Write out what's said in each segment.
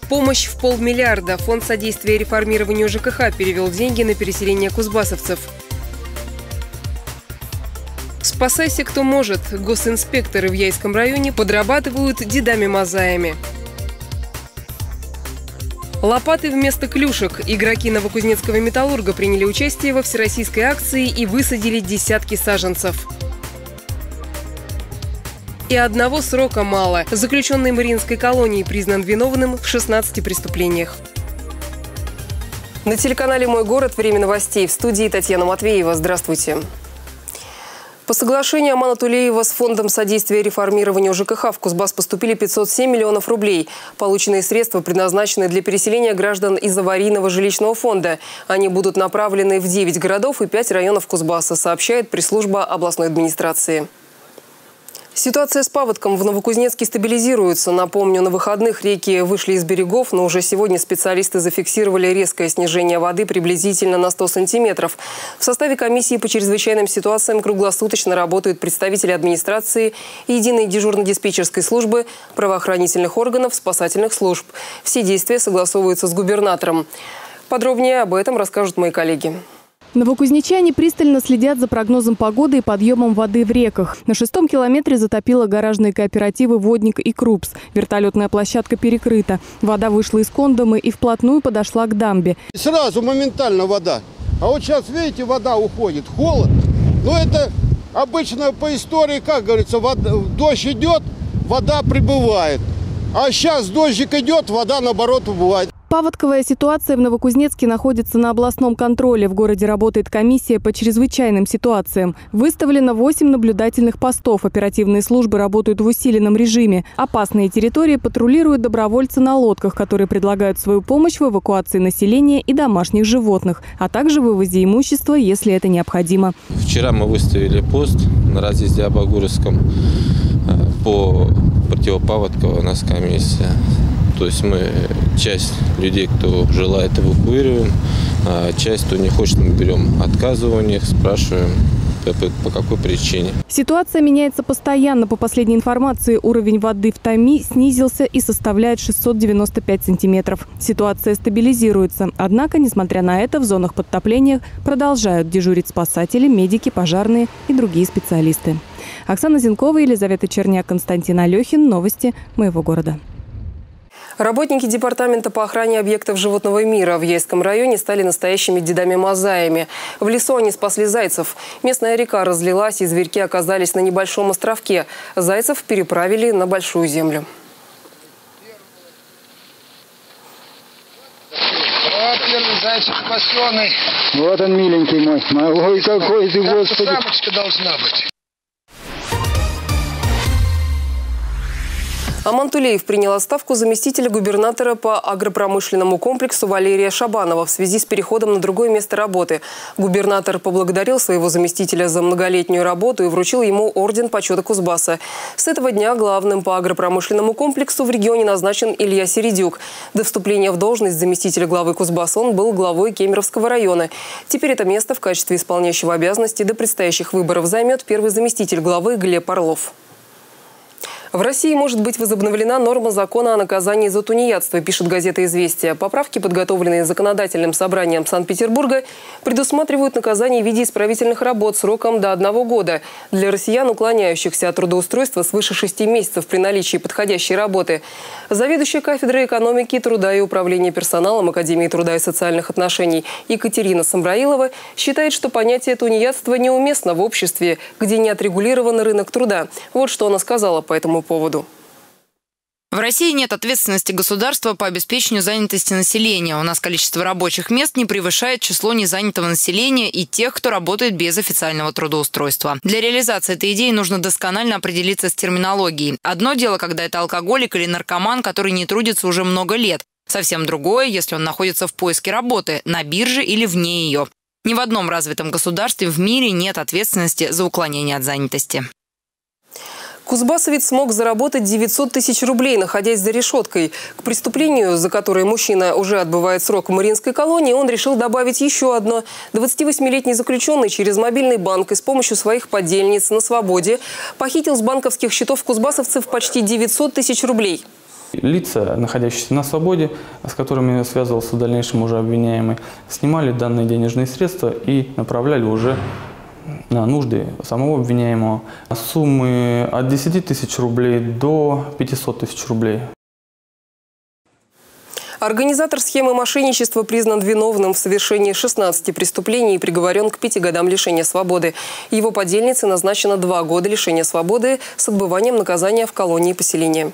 Помощь в 500 000 000. Фонд содействия реформированию ЖКХ перевел деньги на переселение кузбассовцев. Спасайся, кто может. Госинспекторы в Яйском районе подрабатывают дедами-мазаями. Лопаты вместо клюшек. Игроки Новокузнецкого металлурга приняли участие во всероссийской акции и высадили десятки саженцев. И одного срока мало. Заключенный Мариинской колонии признан виновным в 16 преступлениях. На телеканале «Мой город» время новостей. В студии Татьяна Матвеева. Здравствуйте. По соглашению Амана Тулеева с Фондом содействия реформированию ЖКХ в Кузбасс поступили 507 миллионов рублей. Полученные средства предназначены для переселения граждан из аварийного жилищного фонда. Они будут направлены в 9 городов и 5 районов Кузбасса, сообщает пресс-служба областной администрации. Ситуация с паводком в Новокузнецке стабилизируется. Напомню, на выходных реки вышли из берегов, но уже сегодня специалисты зафиксировали резкое снижение воды приблизительно на 100 сантиметров. В составе комиссии по чрезвычайным ситуациям круглосуточно работают представители администрации, единой дежурно-диспетчерской службы, правоохранительных органов, спасательных служб. Все действия согласовываются с губернатором. Подробнее об этом расскажут мои коллеги. Новокузнечане пристально следят за прогнозом погоды и подъемом воды в реках. На 6-м километре затопило гаражные кооперативы «Водник» и «Крупс». Вертолетная площадка перекрыта. Вода вышла из кондомы и вплотную подошла к дамбе. Сразу моментально вода. А вот сейчас, видите, вода уходит. Холод. Но это обычно по истории, как говорится, дождь идет, вода прибывает. А сейчас дождик идет, вода наоборот убывает. Паводковая ситуация в Новокузнецке находится на областном контроле. В городе работает комиссия по чрезвычайным ситуациям. Выставлено 8 наблюдательных постов. Оперативные службы работают в усиленном режиме. Опасные территории патрулируют добровольцы на лодках, которые предлагают свою помощь в эвакуации населения и домашних животных, а также вывозе имущества, если это необходимо. Вчера мы выставили пост на разъезде Абагуровском. По противопаводковой у нас комиссия. То есть мы часть людей, кто желает, эвакуируем, а часть, кто не хочет, мы берем, отказываем у них, спрашиваем, по какой причине. Ситуация меняется постоянно. По последней информации, уровень воды в Томи снизился и составляет 695 сантиметров. Ситуация стабилизируется. Однако, несмотря на это, в зонах подтопления продолжают дежурить спасатели, медики, пожарные и другие специалисты. Оксана Зинкова, Елизавета Черняк, Константин Алехин. Новости моего города. Работники департамента по охране объектов животного мира в Яйском районе стали настоящими дедами-мазаями. В лесу они спасли зайцев. Местная река разлилась, и зверьки оказались на небольшом островке. Зайцев переправили на большую землю. Вот первый зайчик спасенный. Вот он, миленький мой. Ой, какой ты, Господи. Самочка должна быть. Аман Тулеев принял отставку заместителя губернатора по агропромышленному комплексу Валерия Шабанова в связи с переходом на другое место работы. Губернатор поблагодарил своего заместителя за многолетнюю работу и вручил ему орден почета Кузбасса. С этого дня главным по агропромышленному комплексу в регионе назначен Илья Середюк. До вступления в должность заместителя главы Кузбасса он был главой Кемеровского района. Теперь это место в качестве исполняющего обязанности до предстоящих выборов займет первый заместитель главы Глеб Орлов. В России может быть возобновлена норма закона о наказании за тунеядство, пишет газета «Известия». Поправки, подготовленные законодательным собранием Санкт-Петербурга, предусматривают наказание в виде исправительных работ сроком до 1 года для россиян, уклоняющихся от трудоустройства свыше 6 месяцев при наличии подходящей работы. Заведующая кафедрой экономики, труда и управления персоналом Академии труда и социальных отношений Екатерина Самраилова считает, что понятие тунеядства неуместно в обществе, где не отрегулирован рынок труда. Вот что она сказала по этому поводу. В России нет ответственности государства по обеспечению занятости населения. У нас количество рабочих мест не превышает число незанятого населения и тех, кто работает без официального трудоустройства. Для реализации этой идеи нужно досконально определиться с терминологией. Одно дело, когда это алкоголик или наркоман, который не трудится уже много лет. Совсем другое, если он находится в поиске работы, на бирже или вне ее. Ни в одном развитом государстве в мире нет ответственности за уклонение от занятости. Кузбассовец смог заработать 900 тысяч рублей, находясь за решеткой. К преступлению, за которое мужчина уже отбывает срок в Мариинской колонии, он решил добавить еще одно. 28-летний заключенный через мобильный банк и с помощью своих подельниц на свободе похитил с банковских счетов кузбассовцев почти 900 тысяч рублей. Лица, находящиеся на свободе, с которыми связывался в дальнейшем уже обвиняемый, снимали данные денежные средства и направляли уже на нужды самого обвиняемого. Суммы от 10 тысяч рублей до 500 тысяч рублей. Организатор схемы мошенничества признан виновным в совершении 16 преступлений и приговорен к 5 годам лишения свободы. Его подельнице назначено 2 года лишения свободы с отбыванием наказания в колонии поселения.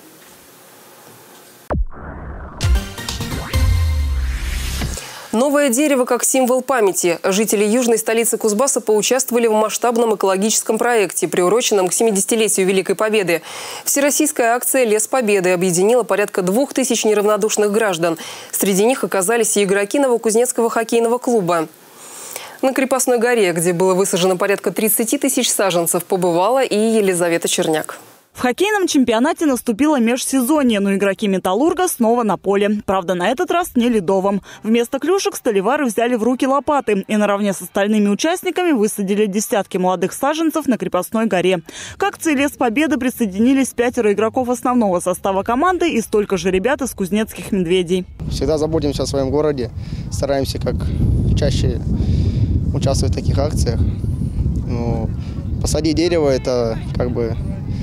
Новое дерево как символ памяти. Жители южной столицы Кузбасса поучаствовали в масштабном экологическом проекте, приуроченном к 70-летию Великой Победы. Всероссийская акция «Лес Победы» объединила порядка 2000 неравнодушных граждан. Среди них оказались и игроки Новокузнецкого хоккейного клуба. На Крепостной горе, где было высажено порядка 30 тысяч саженцев, побывала и Елизавета Черняк. В хоккейном чемпионате наступило межсезонье, но игроки «Металлурга» снова на поле. Правда, на этот раз не ледовом. Вместо клюшек столевары взяли в руки лопаты и наравне с остальными участниками высадили десятки молодых саженцев на Крепостной горе. К акции «Лес Победы» присоединились 5 игроков основного состава команды и столько же ребят из кузнецких «Медведей». Всегда заботимся о своем городе, стараемся как чаще участвовать в таких акциях. Ну, посадить дерево – это как бы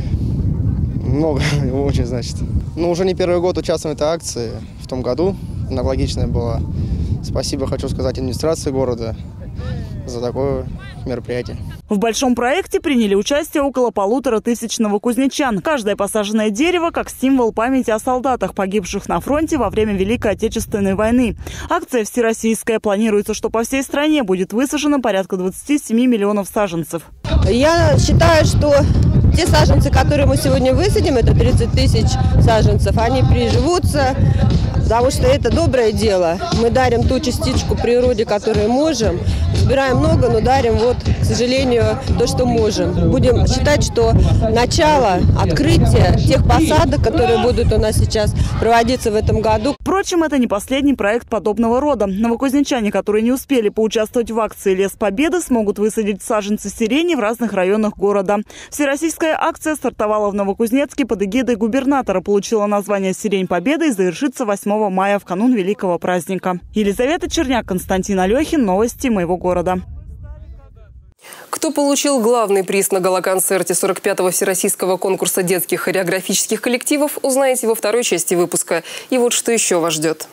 много, очень, значит. Ну, уже не первый год участвуем в этой акции. В том году аналогичная была. Спасибо хочу сказать администрации города за такое мероприятие. В большом проекте приняли участие около 1500 новокузнечан. Каждое посаженное дерево как символ памяти о солдатах, погибших на фронте во время Великой Отечественной войны. Акция всероссийская. Планируется, что по всей стране будет высажено порядка 27 миллионов саженцев. Я считаю, что те саженцы, которые мы сегодня высадим, это 30 тысяч саженцев, они приживутся, потому что это доброе дело. Мы дарим ту частичку природе, которую можем. Собираем много, но дарим, вот, к сожалению, то, что можем. Будем считать, что начало открытия тех посадок, которые будут у нас сейчас проводиться в этом году. Впрочем, это не последний проект подобного рода. Новокузнечане, которые не успели поучаствовать в акции «Лес Победы», смогут высадить саженцы сирени в разных районах города. Всероссийская акция стартовала в Новокузнецке под эгидой губернатора, получила название «Сирень Победы» и завершится 8 мая в канун великого праздника. Елизавета Черняк, Константин Алехин. Новости моего города. Кто получил главный приз на гала-концерте 45-го Всероссийского конкурса детских хореографических коллективов, узнаете во второй части выпуска. И вот что еще вас ждет.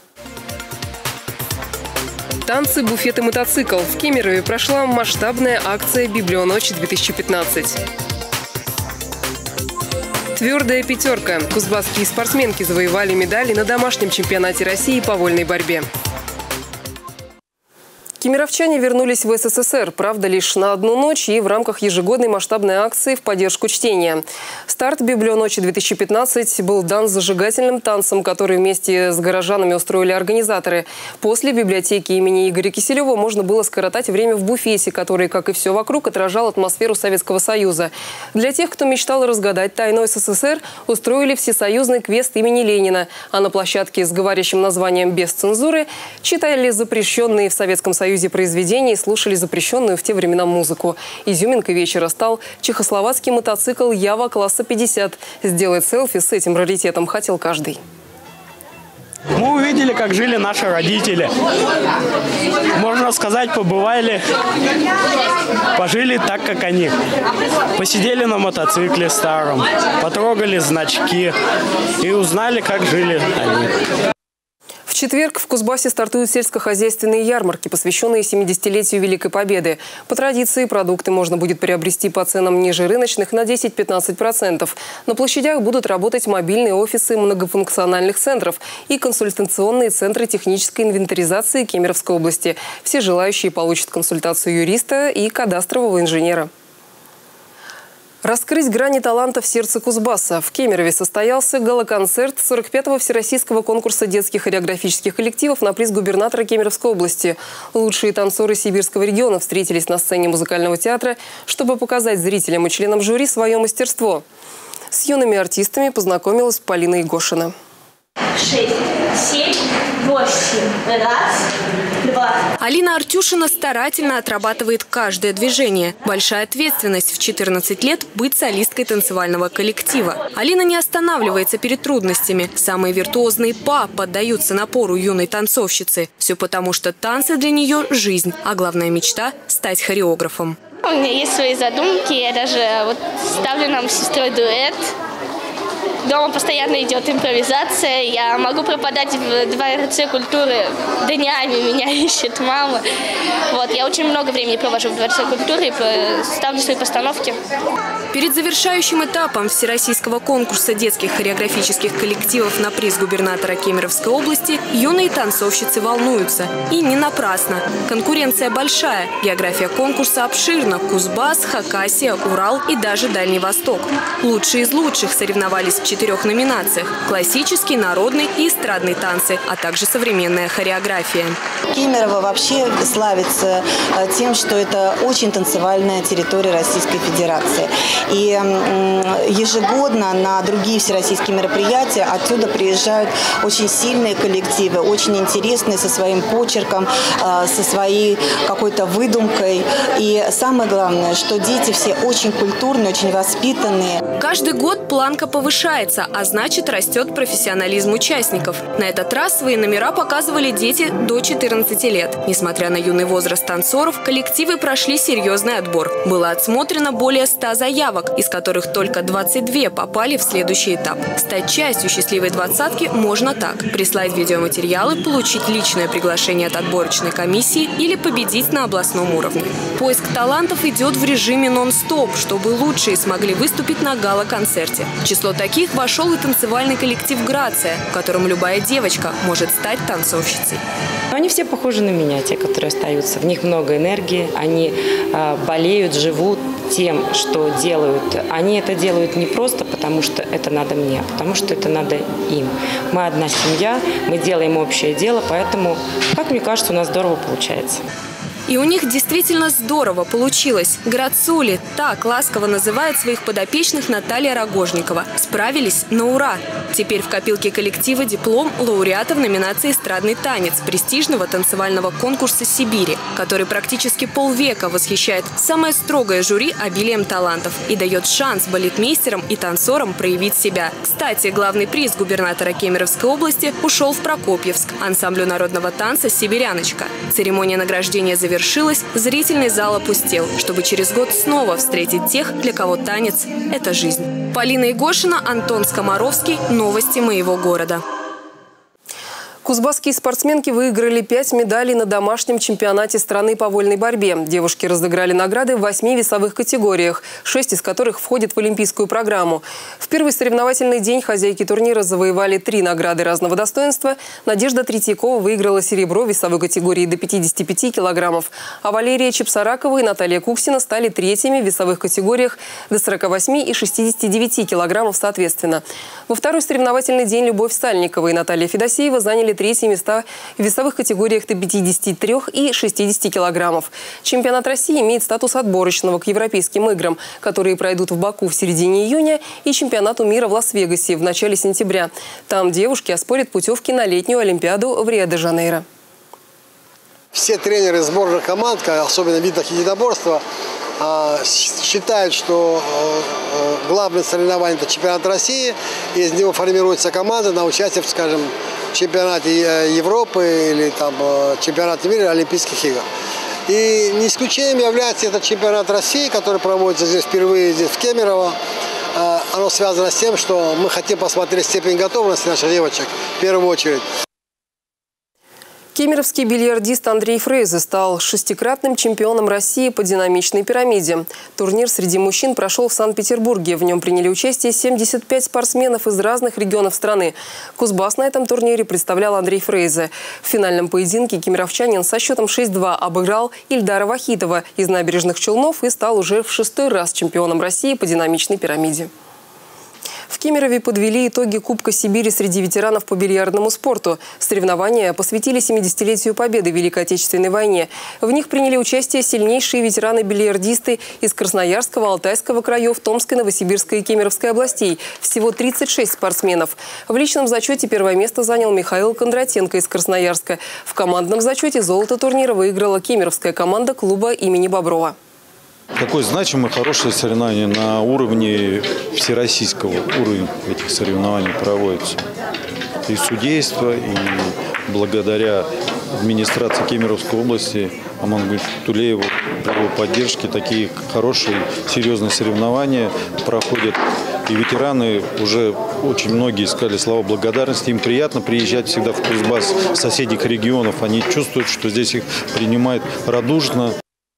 Танцы, буфет и мотоцикл. В Кемерове прошла масштабная акция «Библионочи-2015». Твердая пятерка. Кузбасские спортсменки завоевали медали на домашнем чемпионате России по вольной борьбе. Кемеровчане вернулись в СССР, правда, лишь на одну ночь и в рамках ежегодной масштабной акции в поддержку чтения. Старт «Библионочи-2015» был дан зажигательным танцем, который вместе с горожанами устроили организаторы. После библиотеки имени Игоря Киселева можно было скоротать время в буфете, который, как и все вокруг, отражал атмосферу Советского Союза. Для тех, кто мечтал разгадать тайну СССР, устроили всесоюзный квест имени Ленина. А на площадке с говорящим названием «Без цензуры» читали запрещенные в Советском Союзе произведения и слушали запрещенную в те времена музыку. Изюминкой вечера стал чехословацкий мотоцикл «Ява» класса 50. Сделать селфи с этим раритетом хотел каждый. Мы увидели, как жили наши родители. Можно сказать, побывали, пожили так, как они. Посидели на мотоцикле старом, потрогали значки и узнали, как жили они. В четверг в Кузбассе стартуют сельскохозяйственные ярмарки, посвященные 70-летию Великой Победы. По традиции продукты можно будет приобрести по ценам ниже рыночных на 10-15%. На площадях будут работать мобильные офисы многофункциональных центров и консультационные центры технической инвентаризации Кемеровской области. Все желающие получат консультацию юриста и кадастрового инженера. Раскрыть грани таланта в сердце Кузбасса. В Кемерове состоялся гала-концерт 45-го Всероссийского конкурса детских хореографических коллективов на приз губернатора Кемеровской области. Лучшие танцоры Сибирского региона встретились на сцене музыкального театра, чтобы показать зрителям и членам жюри свое мастерство. С юными артистами познакомилась Полина Егошина. 6, 7, 8. Раз, Алина Артюшина старательно отрабатывает каждое движение. Большая ответственность в 14 лет быть солисткой танцевального коллектива. Алина не останавливается перед трудностями. Самые виртуозные па поддаются напору юной танцовщицы. Все потому, что танцы для нее – жизнь, а главная мечта – стать хореографом. У меня есть свои задумки. Я даже ставлю нам с сестрой дуэт. Дома постоянно идет импровизация. Я могу пропадать в Дворце культуры днями, меня ищет мама. Я очень много времени провожу в Дворце культуры и ставлю свои постановки. Перед завершающим этапом всероссийского конкурса детских хореографических коллективов на приз губернатора Кемеровской области юные танцовщицы волнуются. И не напрасно. Конкуренция большая. География конкурса обширна. Кузбасс, Хакасия, Урал и даже Дальний Восток. Лучшие из лучших соревновались в 4 номинациях – классический, народный и эстрадный танцы, а также современная хореография. Кемерово вообще славится тем, что это очень танцевальная территория Российской Федерации. И ежегодно на другие всероссийские мероприятия отсюда приезжают очень сильные коллективы, очень интересные, со своим почерком, со своей какой-то выдумкой. И самое главное, что дети все очень культурные, очень воспитанные. Каждый год планка повышается, а значит растет профессионализм участников. На этот раз свои номера показывали дети до 14 лет. Несмотря на юный возраст танцоров, коллективы прошли серьезный отбор. Было отсмотрено более 100 заявок, из которых только 22 попали в следующий этап. Стать частью счастливой двадцатки можно так: прислать видеоматериалы, получить личное приглашение от отборочной комиссии или победить на областном уровне. Поиск талантов идет в режиме нон-стоп, чтобы лучшие смогли выступить на гала-концерте. В число таких вошел и танцевальный коллектив «Грация», в котором любая девочка может стать танцовщицей. Они все похожи на меня, те, которые остаются. В них много энергии, они болеют, живут тем, что делают. Они это делают не просто потому, что это надо мне, а потому что это надо им. Мы одна семья, мы делаем общее дело, поэтому, как мне кажется, у нас здорово получается. И у них действительно здорово получилось. Грацули, так ласково называет своих подопечных Наталья Рогожникова. Справились на ура. Теперь в копилке коллектива диплом лауреата в номинации «Эстрадный танец» престижного танцевального конкурса Сибири, который практически полвека восхищает самое строгое жюри обилием талантов и дает шанс балетмейстерам и танцорам проявить себя. Кстати, главный приз губернатора Кемеровской области ушел в Прокопьевск ансамблю народного танца «Сибиряночка». Церемония награждения завершилась, зрительный зал опустел, чтобы через год снова встретить тех, для кого танец – это жизнь. Полина Игошина, Антон Скоморовский. Новости моего города. Кузбасские спортсменки выиграли 5 медалей на домашнем чемпионате страны по вольной борьбе. Девушки разыграли награды в 8 весовых категориях, 6 из которых входят в олимпийскую программу. В первый соревновательный день хозяйки турнира завоевали 3 награды разного достоинства. Надежда Третьякова выиграла серебро в весовой категории до 55 килограммов, а Валерия Чепсаракова и Наталья Куксина стали третьими в весовых категориях до 48 и 69 килограммов соответственно. Во второй соревновательный день Любовь Сальникова и Наталья Федосеева заняли третьи места в весовых категориях до 53 и 60 килограммов. Чемпионат России имеет статус отборочного к Европейским играм, которые пройдут в Баку в середине июня, и чемпионату мира в Лас-Вегасе в начале сентября. Там девушки оспорят путевки на летнюю Олимпиаду в Рио-де-Жанейро. Все тренеры сборных команд, особенно в видах единоборства, считают, что главное соревнование – это чемпионат России, и из него формируется команда на участие, скажем, в чемпионате Европы или чемпионате мира, Олимпийских игр. И не исключением является этот чемпионат России, который проводится здесь впервые, здесь в Кемерово. Оно связано с тем, что мы хотим посмотреть степень готовности наших девочек в первую очередь. Кемеровский бильярдист Андрей Фрейзе стал 6-кратным чемпионом России по динамичной пирамиде. Турнир среди мужчин прошел в Санкт-Петербурге. В нем приняли участие 75 спортсменов из разных регионов страны. Кузбасс на этом турнире представлял Андрей Фрейзе. В финальном поединке кемеровчанин со счетом 6-2 обыграл Ильдара Вахитова из Набережных Челнов и стал уже в 6-й раз чемпионом России по динамичной пирамиде. В Кемерове подвели итоги Кубка Сибири среди ветеранов по бильярдному спорту. Соревнования посвятили 70-летию победы в Великой Отечественной войне. В них приняли участие сильнейшие ветераны-бильярдисты из Красноярского, Алтайского краев, Томской, Новосибирской и Кемеровской областей. Всего 36 спортсменов. В личном зачете первое место занял Михаил Кондратенко из Красноярска. В командном зачете золото турнира выиграла кемеровская команда клуба имени Боброва. Такое значимое, хорошее соревнование на уровне всероссийского уровня этих соревнований проводится. И судейство, и благодаря администрации Кемеровской области Амангуль Тулееву, его поддержке, такие хорошие, серьезные соревнования проходят. И ветераны уже очень многие искали слова благодарности. Им приятно приезжать всегда в Кузбасс с соседних регионов. Они чувствуют, что здесь их принимают радушно.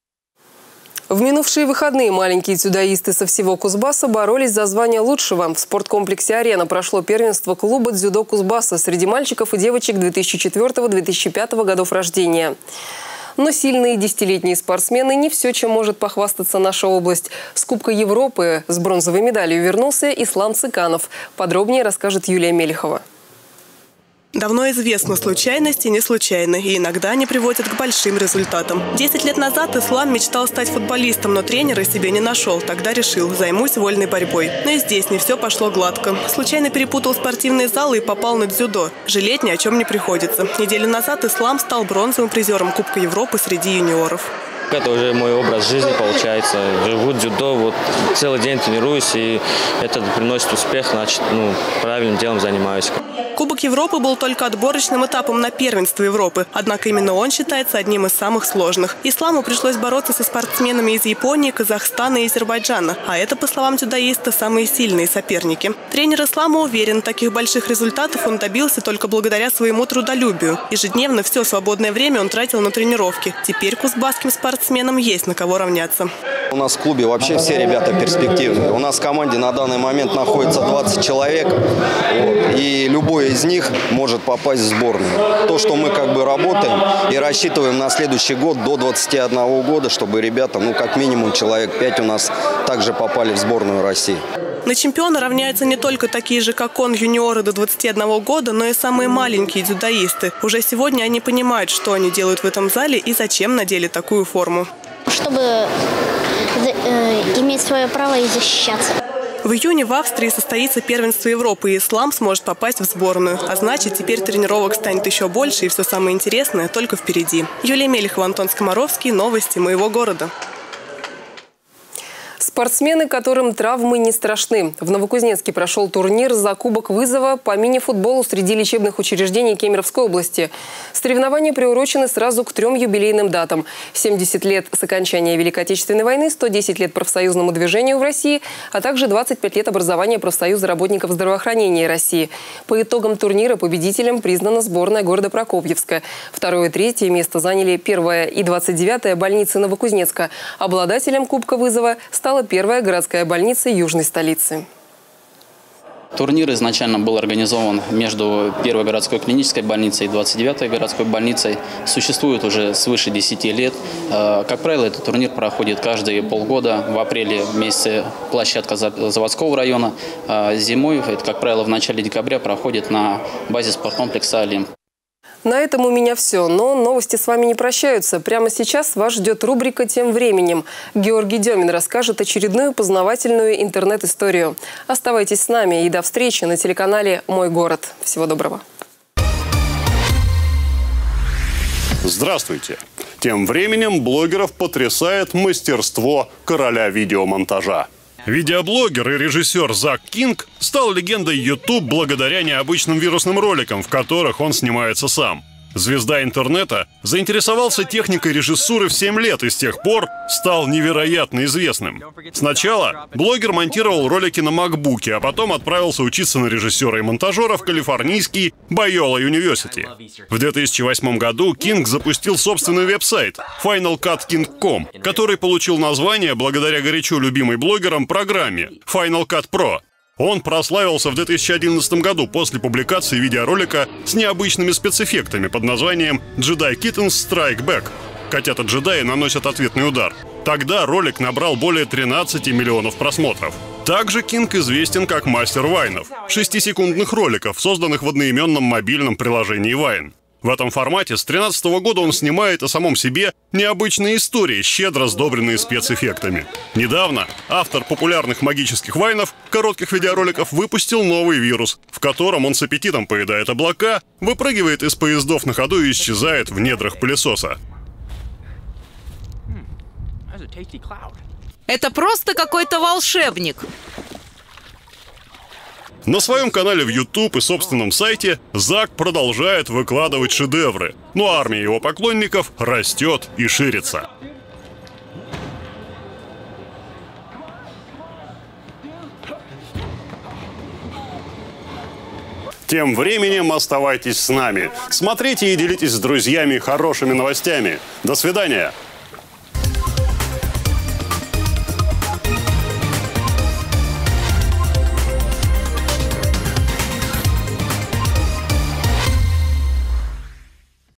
В минувшие выходные маленькие дзюдоисты со всего Кузбасса боролись за звание лучшего. В спорткомплексе «Арена» прошло первенство клуба дзюдо Кузбасса среди мальчиков и девочек 2004-2005 годов рождения. Но сильные десятилетние спортсмены не все, чем может похвастаться наша область. С Кубка Европы с бронзовой медалью вернулся Ислам Цыканов. Подробнее расскажет Юлия Мелехова. Давно известно, случайности не случайны, и иногда они приводят к большим результатам. 10 лет назад Ислам мечтал стать футболистом, но тренера себе не нашел. Тогда решил, займусь вольной борьбой. Но и здесь не все пошло гладко. Случайно перепутал спортивные залы и попал на дзюдо. Жалеть ни о чем не приходится. Неделю назад Ислам стал бронзовым призером Кубка Европы среди юниоров. Это уже мой образ жизни получается. Живу дзюдо, вот целый день тренируюсь, и это приносит успех, значит, правильным делом занимаюсь. Кубок Европы был только отборочным этапом на первенство Европы. Однако именно он считается одним из самых сложных. Исламу пришлось бороться со спортсменами из Японии, Казахстана и Азербайджана. А это, по словам дзюдоиста, самые сильные соперники. Тренер Ислама уверен, таких больших результатов он добился только благодаря своему трудолюбию. Ежедневно все свободное время он тратил на тренировки. Теперь кузбасским спортсменам есть на кого равняться. У нас в клубе вообще все ребята перспективные. У нас в команде на данный момент находится 20 человек. И любой из них может попасть в сборную. То, что мы работаем и рассчитываем на следующий год до 21 года, чтобы ребята, как минимум человек 5 у нас также попали в сборную России. На чемпиона равняются не только такие же, как он, юниоры до 21 года, но и самые маленькие дзюдоисты. Уже сегодня они понимают, что они делают в этом зале и зачем надели такую форму. Чтобы иметь свое право и защищаться. В июне в Австрии состоится первенство Европы, и Ислам сможет попасть в сборную. А значит, теперь тренировок станет еще больше, и все самое интересное только впереди. Юлия Мелехова, Антон Скоморовский. Новости моего города. Спортсмены, которым травмы не страшны. В Новокузнецке прошел турнир за Кубок Вызова по мини-футболу среди лечебных учреждений Кемеровской области. Соревнования приурочены сразу к 3 юбилейным датам. 70 лет с окончания Великой Отечественной войны, 110 лет профсоюзному движению в России, а также 25 лет образования профсоюза работников здравоохранения России. По итогам турнира победителем признана сборная города Прокопьевска. 2 и 3 место заняли 1 и 29 больницы Новокузнецка. Обладателем Кубка Вызова стала первая городская больница южной столицы. Турнир изначально был организован между 1-й городской клинической больницей и 29-й городской больницей. Существует уже свыше 10 лет. Как правило, этот турнир проходит каждые полгода. В апреле месяце площадка заводского района. Зимой, это, как правило, в начале декабря проходит на базе спорткомплекса «Олимп». На этом у меня все, но новости с вами не прощаются. Прямо сейчас вас ждет рубрика «Тем временем». Георгий Демин расскажет очередную познавательную интернет-историю. Оставайтесь с нами и до встречи на телеканале «Мой город». Всего доброго. Здравствуйте. Тем временем блогеров потрясает мастерство короля видеомонтажа. Видеоблогер и режиссер Зак Кинг стал легендой YouTube благодаря необычным вирусным роликам, в которых он снимается сам. Звезда интернета заинтересовался техникой режиссуры в 7 лет и с тех пор стал невероятно известным. Сначала блогер монтировал ролики на MacBook'е, а потом отправился учиться на режиссера и монтажера в калифорнийский Байола University. В 2008 году Кинг запустил собственный веб-сайт finalcutking.com, который получил название благодаря горячо любимой блогером программе Final Cut Pro. Он прославился в 2011 году после публикации видеоролика с необычными спецэффектами под названием «Jedi Kittens Strike Back». Котята-джедаи наносят ответный удар. Тогда ролик набрал более 13 миллионов просмотров. Также Кинг известен как мастер вайнов – 6-секундных роликов, созданных в одноименном мобильном приложении Вайн. В этом формате с 2013 года он снимает о самом себе необычные истории, щедро сдобренные спецэффектами. Недавно автор популярных магических вайнов, коротких видеороликов, выпустил новый вирус, в котором он с аппетитом поедает облака, выпрыгивает из поездов на ходу и исчезает в недрах пылесоса. Это просто какой-то волшебник. На своем канале в YouTube и собственном сайте Зак продолжает выкладывать шедевры, но армия его поклонников растет и ширится. Тем временем оставайтесь с нами. Смотрите и делитесь с друзьями хорошими новостями. До свидания!